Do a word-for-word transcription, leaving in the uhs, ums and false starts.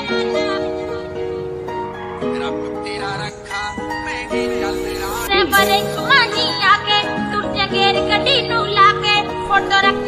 रब तेरा रखा मैं भी चल रहा बड़े मानी आके टूटे गेर गड्डी नू लाके फोटो रख